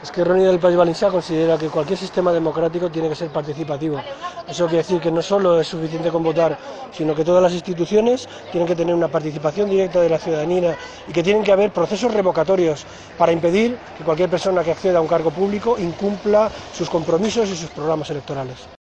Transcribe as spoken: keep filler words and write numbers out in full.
Esquerra Unida del País Valencià considera que cualquier sistema democrático tiene que ser participativo. Eso quiere decir que no solo es suficiente con votar, sino que todas las instituciones tienen que tener una participación directa de la ciudadanía y que tienen que haber procesos revocatorios para impedir que cualquier persona que acceda a un cargo público incumpla sus compromisos y sus programas electorales.